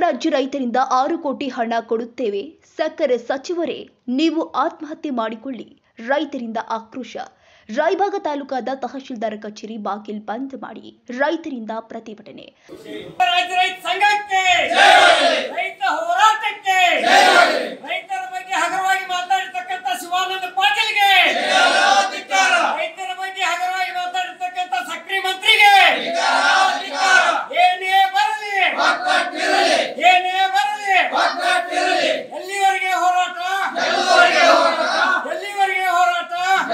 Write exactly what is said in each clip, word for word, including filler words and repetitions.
ರಾಜ್ಯ ರೈತರಿಂದ ಆರು ಕೋಟಿ ಹಣ ಕೊಡುತ್ತೇವೆ. ಸಕ್ಕರೆ ಸಚಿವರೇ ನೀವು ಆತ್ಮಹತ್ಯೆ ಮಾಡಿಕೊಳ್ಳಿ. ರೈತರಿಂದ ಆಕ್ರೋಶ. ರಾಯಬಾಗ ತಾಲೂಕಾದ ತಹಶೀಲ್ದಾರ್ ಕಚೇರಿ ಬಾಗಿಲ್ ಬಂದ್ ಮಾಡಿ ರೈತರಿಂದ ಪ್ರತಿಭಟನೆ. ರಾಜ್ಯ ರೈತ ಸಂಘಕ್ಕೆ ರೈತ ಹೋರಾಟಕ್ಕೆ ರೈತರ ಬಗ್ಗೆ ಹಗುರವಾಗಿ ಮಾತಾಡಿರ್ತಕ್ಕಂಥ ಶಿವಾನಂದ ಪಾಟೀಲ್ಗೆ ರೈತರ ಬಗ್ಗೆ ಹಗುರವಾಗಿ ಮಾತಾಡಿರ್ತಕ್ಕಂಥ ಸಕ್ರಿ ಮಂತ್ರಿಗೆ ಏನೇ ಬರಲಿ ಏನೇ ಬರಲಿ ಎಲ್ಲಿವರೆಗೆ ಹೋರಾಟ ಎಲ್ಲಿವರೆಗೆ ಹೋರಾಟ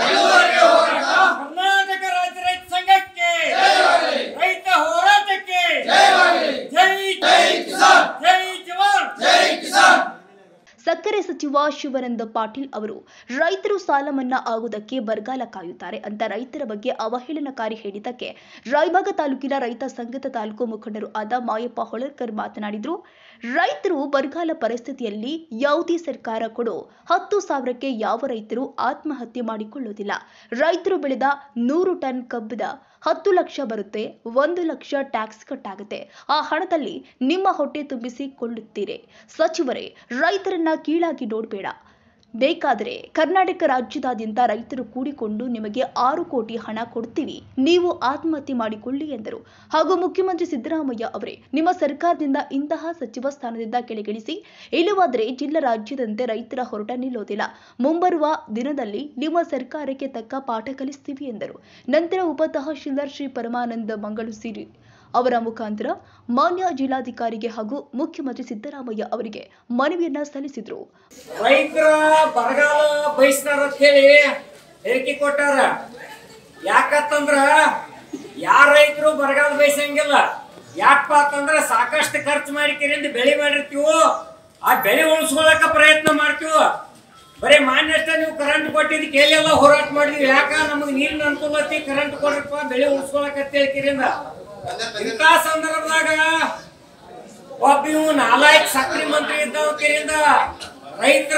ಕರ್ನಾಟಕ ರಾಜ್ಯ ರೈತ ಸಂಘಕ್ಕೆ ರೈತ ಹೋರಾಟಕ್ಕೆ ಜೈ ಜೈ ಕಿಸಾನ್ ಜೈ ಜವಾನ್ ಜೈ ಕಿಸಾನ್. ಸಕ್ಕರೆ ಸಚಿವ ಶಿವಾನಂದ ಪಾಟೀಲ್ ಅವರು ರೈತರು ಸಾಲ ಮನ್ನಾ ಆಗುವುದಕ್ಕೆ ಬರಗಾಲ ಕಾಯುತ್ತಾರೆ ಅಂತ ರೈತರ ಬಗ್ಗೆ ಅವಹೇಳನಕಾರಿ ಹೇಳಿದ್ದಕ್ಕೆ ರಾಯಬಾಗ ತಾಲೂಕಿನ ರೈತ ಸಂಘದ ತಾಲೂಕು ಮುಖಂಡರು ಆದ ಮಾಯಪ್ಪ ಹೊಳಲ್ಕರ್ ಮಾತನಾಡಿದರು. ರೈತರು ಬರಗಾಲ ಪರಿಸ್ಥಿತಿಯಲ್ಲಿ ಯಾವುದೇ ಸರ್ಕಾರ ಕೊಡೋ ಹತ್ತು ಸಾವಿರಕ್ಕೆ ಯಾವ ರೈತರು ಆತ್ಮಹತ್ಯೆ ಮಾಡಿಕೊಳ್ಳುವುದಿಲ್ಲ. ರೈತರು ಬೆಳೆದ ನೂರು ಟನ್ ಕಬ್ಬದ ಹತ್ತು ಲಕ್ಷ ಬರುತ್ತೆ, ಒಂದು ಲಕ್ಷ ಟ್ಯಾಕ್ಸ್ ಕಟ್ಟಾಗುತ್ತೆ. ಆ ಹಣದಲ್ಲಿ ನಿಮ್ಮ ಹೊಟ್ಟೆ ತುಂಬಿಸಿಕೊಳ್ಳುತ್ತೀರಿ. ಸಚಿವರೇ, ರೈತರನ್ನ ಕೀಳಾಗಿ ನೋಡಬೇಡ. ಬೇಕಾದರೆ ಕರ್ನಾಟಕ ರಾಜ್ಯದಾದ್ಯಂತ ರೈತರು ಕೂಡಿಕೊಂಡು ನಿಮಗೆ ಆರು ಕೋಟಿ ಹಣ ಕೊಡ್ತೀವಿ, ನೀವು ಆತ್ಮಹತ್ಯೆ ಮಾಡಿಕೊಳ್ಳಿ ಎಂದರು. ಹಾಗೂ ಮುಖ್ಯಮಂತ್ರಿ ಸಿದ್ದರಾಮಯ್ಯ ಅವರೇ, ನಿಮ್ಮ ಸರ್ಕಾರದಿಂದ ಇಂತಹ ಸಚಿವ ಸ್ಥಾನದಿಂದ ಕೆಳಗಿಳಿಸಿ, ಇಲ್ಲವಾದರೆ ಜಿಲ್ಲಾ ರಾಜ್ಯದಂತೆ ರೈತರ ಹೋರಾಟ ನಿಲ್ಲೋದಿಲ್ಲ. ಮುಂಬರುವ ದಿನದಲ್ಲಿ ನಿಮ್ಮ ಸರ್ಕಾರಕ್ಕೆ ತಕ್ಕ ಪಾಠ ಕಲಿಸ್ತೀವಿ ಎಂದರು. ನಂತರ ಉಪ ತಹಶೀಲ್ದಾರ್ ಶ್ರೀ ಪರಮಾನಂದ ಮಂಗಳೂಸಿರಿ ಅವರ ಮುಖಾಂತರ ಮಾನ್ಯ ಜಿಲ್ಲಾಧಿಕಾರಿಗೆ ಹಾಗೂ ಮುಖ್ಯಮಂತ್ರಿ ಸಿದ್ದರಾಮಯ್ಯ ಅವರಿಗೆ ಮನವಿಯನ್ನ ಸಲ್ಲಿಸಿದರು. ರೈತರ ಬರಗಾಲ ಬಯಸ್ತಾರ ಅಂತ ಹೇಳಿ ಹೇಳಿಕೆ ಕೊಟ್ಟಾರ. ಯಾಕಂತಂದ್ರ ಯಾರ ರೈತರು ಬರಗಾಲ ಬಯಸಂಗಿಲ್ಲ. ಯಾಕಪ್ಪ ಅಂತಂದ್ರ ಸಾಕಷ್ಟು ಖರ್ಚು ಮಾಡಿ ಕೆರೆಯಿಂದ ಬೆಳೆ ಮಾಡಿರ್ತೀವೋ, ಆ ಬೆಳೆ ಉಳಿಸ್ಕೊಳಕ ಪ್ರಯತ್ನ ಮಾಡ್ತೀವೋ. ಬರೀ ಮಾನ್ಯ ಅಷ್ಟೇ ನೀವು ಕರೆಂಟ್ ಕೊಟ್ಟಿದ್ದಕ್ಕೆ ಎಲ್ಲೆಲ್ಲ ಹೋರಾಟ ಮಾಡಿದ್ವಿ. ಯಾಕ ನಮಗೆ ನೀರಿನ ಅನುಕೂಲ ಐತಿ, ಕರೆಂಟ್ ಕೊಡ್ರಪ್ಪ, ಬೆಳೆ ಉಳಿಸ್ಕೊಳಕತ್ತೇಳಿ ಕೆರೆಯಿಂದ. ಇಂಥ ಸಂದರ್ಭದಾಗ ಒಬ್ಬ ಇವು ನಾಲ್ಕು ಸಕ್ರಿ ಮಂತ್ರಿ ಇದ್ದಾವ ಕೆರೆಯಿಂದ ರೈತರ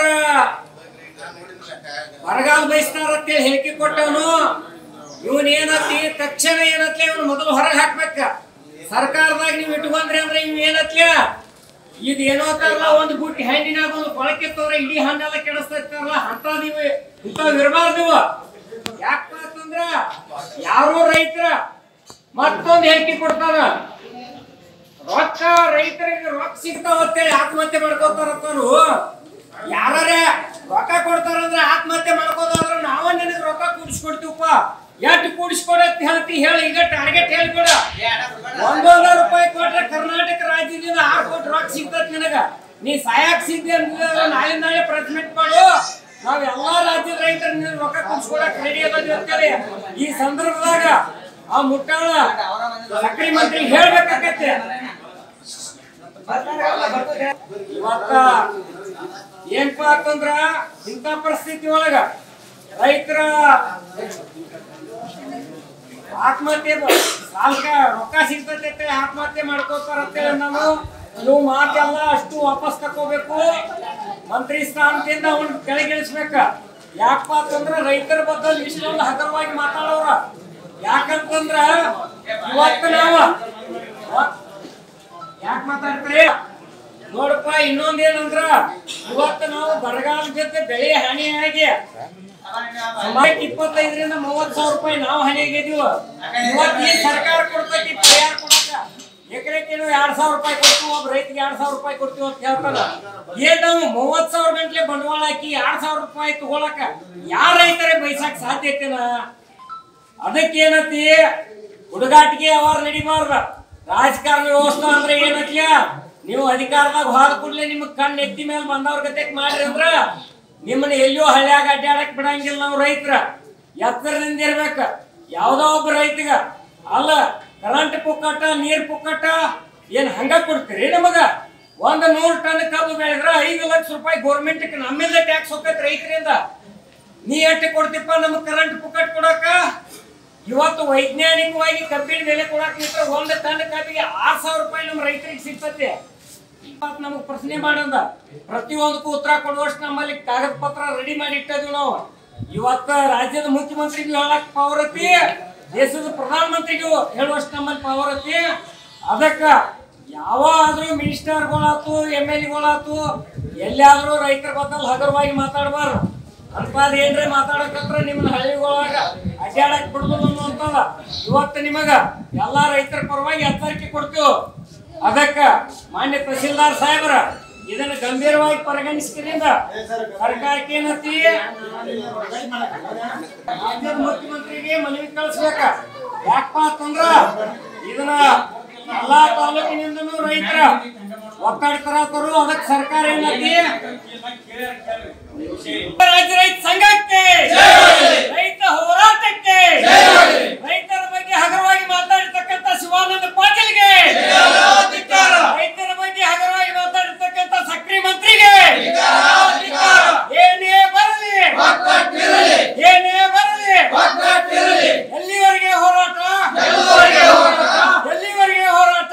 ಬರಗಾಲ ಬಯಸ್ತಾರಂತೇಳಿ ಹೇಳಿಕೆ ಕೊಟ್ಟವನು. ಇವನ್ ಏನತ್ತಿ ತಕ್ಷಣ ಏನತ್ಲಿ ಇವನು ಮೊದಲು ಹೊರಗೆ ಹಾಕ್ಬೇಕ. ಸರ್ಕಾರದಾಗ ನೀವು ಇಟ್ಕೊಂಡ್ರಿ ಅಂದ್ರೆ ಇವ್ ಏನತ್ಲ ಇದು ಏನೋ ತಾರಲ್ಲ, ಒಂದು ಬುಟ್ಟಿ ಹಣ್ಣಿನಾಗ ಒಂದು ಕೊಳಕಿತ್ತವ್ರ ಇಡೀ ಹಣ್ಣೆಲ್ಲ ಕೆಡಿಸ್ತಾರಲ್ಲ, ಅಂತ ನೀವು ಇಂಥವ್ ಇರಬಾರ್ದು. ಯಾಕಪ್ಪ ಅಂತಂದ್ರ ಯಾರೋ ರೈತರ ಮತ್ತೊಂದು ಹೇಳಿಕೆ ಕೊಡ್ತಾರ. ರೊಕ್ಕ ರೈತರಿಗೆ ರೊಕ್ಕ ಸಿಗ್ತಾವ ಅಂತೇಳಿ ಆತ್ಮಹತ್ಯೆ ಮಾಡ್ಕೋತಾರತ್ತವರು. ಯಾರೇ ರೊಕ್ಕ ಕೊಡ್ತಾರಂದ್ರೆ ಆತ್ಮಹತ್ಯೆ ಮಾಡ್ಕೋದಾದ್ರ ನಾವ ನಿನಗೆ ರೊಕ್ಕ ಕೂಡಿಸ್ಕೊಡ್ತೀವಪ್ಪ. ಎಷ್ಟು ಕೂಡಿಸ್ಕೊಡತ್ ಹೇಳ್ತಿ ಹೇಳಿ. ಈಗ ಟಾರ್ಗೆಟ್ ಹೇಳ್ಕೊಡ. ಒಂದೊಂದು ರೂಪಾಯಿ ಕೊಟ್ರೆ ಕರ್ನಾಟಕ ರಾಜ್ಯದಿಂದ ಆರು ಕೋಟಿ ರೊಕ್ಕ ಸಿಗ್ತತ್ ನಿನಗ. ನೀ ಸಾಯಕ್ ಸಿದ್ದೆ ಅಂದ್ರೆ ನಾಳೆ ನಾಳೆ ಪ್ರೆಸ್ ಮೀಟ್ ಮಾಡು. ನಾವ್ ಎಲ್ಲಾ ರಾಜ್ಯದ ರೈತರ ರೊಕ್ಕ ಕೂಡಿಸ್ಕೊಡಕ್ ರೆಡಿ ಅಂತೇಳಿ ಈ ಸಂದರ್ಭದಾಗ ಆ ಮುಟ್ಟಾಳ ಸಕ್ರಿ ಮಂತ್ರಿ ಹೇಳ್ಬೇಕಾಗತ್ತೆ. ಇವತ್ತ ಏನಪ್ಪಾ ಅಂತಂದ್ರ ಇಂಥ ಪರಿಸ್ಥಿತಿ ಒಳಗ ರೈತರ ಆತ್ಮಹತ್ಯೆ ಸಾಲಕ ರೊಕ್ಕ ಸಿಗ್ತೈತೆ ಆತ್ಮಹತ್ಯೆ ಮಾಡ್ಕೋತಾರ ಅಂತೇಳಿ ನಾವು ನೀವು ಮಾತೆಲ್ಲ ಅಷ್ಟು ವಾಪಸ್ ತಕೋಬೇಕು. ಮಂತ್ರಿ ಸ್ಥಾನದಿಂದ ಅವನ್ ಕೆಳಗಿಳಿಸ್ಬೇಕ. ಯಾಕಪ್ಪ ಅಂತಂದ್ರ ರೈತರ ಬಗ್ಗೆ ಇಷ್ಟೊಂದು ಹಗುರವಾಗಿ ಮಾತಾಡೋರ. ಯಾಕಂತಂದ್ರ ಇವತ್ತು ನಾವ ಯಾಕೆ ಮಾತಾಡ್ತೀರಿ ನೋಡಪ್ಪ. ಇನ್ನೊಂದೇನಂದ್ರ ಇವತ್ತು ನಾವು ಬರಗಾಲ ಜೊತೆ ಬೆಳೆ ಹಾನಿಯಾಗಿ ಇಪ್ಪತ್ತೈದರಿಂದ ಮೂವತ್ ಸಾವಿರ ರೂಪಾಯಿ ನಾವು ಹಾನಿ ಆಗಿದೀವ. ಇವತ್ತು ಈ ಸರ್ಕಾರ ಕೊಡ್ತೈತಿ ಪರಿಹಾರ ಕೊಡಕ ಎಕರೆಗೆ ಎರಡ್ ಸಾವಿರ ರೂಪಾಯಿ ಕೊಡ್ತೀವಿ, ಒಬ್ಬ ರೈತಿಗೆ ಎರಡ್ ಸಾವಿರ ರೂಪಾಯಿ ಕೊಡ್ತೀವಿ ಅಂತ ಹೇಳ್ತಾರ. ಏನ್ ನಾವು ಮೂವತ್ ಸಾವಿರ ಗಂಟ್ಲೆ ಬಂಡವಾಳ ಹಾಕಿ ಎರಡ್ ಸಾವಿರ ರೂಪಾಯಿ ತಗೊಳಕ ಯಾರ ರೈತರೇ ಬಯಸಕ್ ಸಾಧ್ಯತೆನ? ಅದಕ್ಕೇನತಿ ಹುಡುಗಾಟಿಗೆ ಅವಾರ ನಡಿಬಾರ್ದ. ರಾಜಕಾರಣ ವ್ಯವಸ್ಥೆ ಅಂದ್ರೆ ಏನತ್ಯ, ನೀವು ಅಧಿಕಾರದಾಗ ಹೋದ ಕೂಡಲೇ ನಿಮ್ಗೆ ಕಣ್ಣು ಎತ್ತಿ ಮೇಲೆ ಬಂದವ್ರ ಗತೆಕ್ ಮಾಡ್ರಿ ಅಂದ್ರ ನಿಮ್ಮನ್ನ ಎಲ್ಲೋ ಹಳ್ಳಿಯಾಗ ಅಡ್ಡಾಡಕ್ ಬಿಡಂಗಿಲ್ಲ. ನಾವು ರೈತರ ಎತ್ತರದಿಂದ ಇರ್ಬೇಕ. ಯಾವ್ದೋ ಒಬ್ಬ ರೈತಗ ಅಲ್ಲ ಕರೆಂಟ್ ಪುಕ್ಕಟ್ಟ ನೀರ್ ಪುಕ್ಕಟ್ಟ ಏನ್ ಹಂಗ ಕೊಡ್ತೀರಿ ನಮಗ? ಒಂದ್ ನೂರ್ ಟನ್ ಕಬ್ಬು ಬೆಳೆದ್ರ ಐದು ಲಕ್ಷ ರೂಪಾಯಿ ಗೌರ್ಮೆಂಟ್ ನಮ್ಮಿಂದ ಟ್ಯಾಕ್ಸ್ ಹೋಗತ್ ರೈತರಿಂದ. ನೀ ಎಷ್ಟು ಕೊಡ್ತಿಪ್ಪ ನಮಗ್ ಕರೆಂಟ್ ಪುಕ್ಕಟ್ ಕೊಡಕ? ಇವತ್ತು ವೈಜ್ಞಾನಿಕವಾಗಿ ಕಬ್ಬಿನ ಬೆಲೆ ಕೊಡಕ್ ನಿಂತ್ರ ಒಂದ್ ಟನ್ ಕಬ್ಬಿಗೆ ಆರ್ ಸಾವಿರ ರೂಪಾಯಿ ನಮ್ ರೈತರಿಗೆ ಸಿಗ್ತದೆ. ನಮಗ್ ಪ್ರಶ್ನೆ ಮಾಡಂದ ಪ್ರತಿಯೊಂದಕ್ಕೂ ಉತ್ತರ ಕೊಡುವಷ್ಟು ನಮ್ಮಲ್ಲಿ ಕಾಗದ ಪತ್ರ ರೆಡಿ ಮಾಡಿ ಇಟ್ಟದ್ವಿ ನಾವು. ಇವತ್ತ ರಾಜ್ಯದ ಮುಖ್ಯಮಂತ್ರಿಗೂ ಹೇಳಕ್ ಪವರ್ ಐತಿ, ದೇಶದ ಪ್ರಧಾನ ಮಂತ್ರಿಗೂ ಹೇಳುವಷ್ಟು ನಮ್ಮಲ್ಲಿ ಪವರ್ ಐತಿ. ಅದಕ್ಕ ಯಾವಾದ್ರೂ ಮಿನಿಸ್ಟರ್ಗಳಾತು ಎಮ್ ಎಲ್ ಎಗಳಾತು ಎಲ್ಲಿಯಾದ್ರೂ ರೈತರ ಬದಲು ಹಗುರವಾಗಿ ಮಾತಾಡಬಾರ್ದು. ಅಂತದ್ ಏನ್ರಿ ಮಾತಾಡಕತ್ರ ನಿಮ್ಮನ್ನ ಹಳ್ಳಿಗಳಾಗ ಅಡ್ಡಾಡಕ್ ಬಿಡುದಿಲ್ಲ ಅನ್ನುವಂಥದ. ಇವತ್ತು ನಿಮಗ ಎಲ್ಲಾ ರೈತರ ಪರವಾಗಿ ಎಚ್ಚರಿಕೆ ಕೊಡ್ತೀವಿ. ಅದಕ್ಕ ಮಾನ್ಯ ತಹಸೀಲ್ದಾರ್ ಸಾಹೇಬ್ರ ಇದನ್ನ ಗಂಭೀರವಾಗಿ ಪರಿಗಣಿಸಿದ್ರಿಂದ ಸರ್ಕಾರಕ್ಕೆ ಏನತಿ ರಾಜ್ಯದ ಮುಖ್ಯಮಂತ್ರಿಗೆ ಮನವಿ ಕಳಿಸ್ಬೇಕ. ಯಾಕಪ್ಪ ಅಂತಂದ್ರ ಇದನ್ನ ಎಲ್ಲಾ ತಾಲೂಕಿನಿಂದನೂ ರೈತರ ಒತ್ತಡ ತರತರು. ಅದಕ್ಕೆ ಸರ್ಕಾರ ಏನತಿ ರಾಜ್ಯ ರೈತ ಸಂಘಕ್ಕೆ, ರೈತ ಹೋರಾಟಕ್ಕೆ, ರೈತರ ಬಗ್ಗೆ ಹಗುರವಾಗಿ ಮಾತಾಡಿರ್ತಕ್ಕಂಥ ಶಿವಾನಂದ ಪಾಟೀಲ್ಗೆ, ರೈತರ ಬಗ್ಗೆ ಹಗುರವಾಗಿ ಮಾತಾಡಿರ್ತಕ್ಕಂಥ ಸಕ್ರಿ ಮಂತ್ರಿಗೆ ಏನೇ ಬರಲಿ ಏನೇ ಬರಲಿ ಎಲ್ಲಿವರೆಗೆ ಹೋರಾಟ ಎಲ್ಲಿವರೆಗೆ ಹೋರಾಟ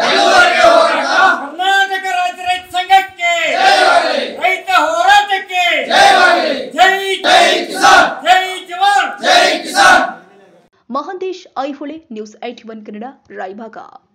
ಕರ್ನಾಟಕ ರಾಜ್ಯ ರೈತ ಸಂಘಕ್ಕೆ, ರೈತ ಹೋರಾಟಕ್ಕೆ ಜೈ ಜೈ ಜವಾನ್. Mahantesh Aihole, news at one Kannada, Raybag.